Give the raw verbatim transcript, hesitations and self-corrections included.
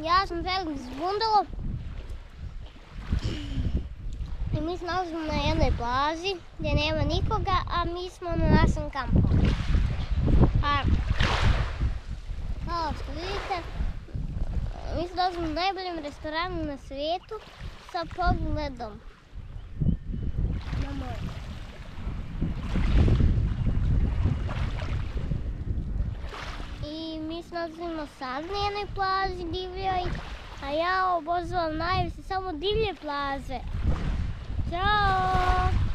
Ja sam Felix Bundalo i mi se nalazimo na jednoj plaži gdje nema nikoga, a mi smo na našem kampu. A, kao što vidite, mi se nalazimo u najboljem restoranu na svijetu sa pogledom na more. I mi se nalazimo sad na jednoj plaži divljoj, a ja obožavam najviše samo divlje plaže. Ćao!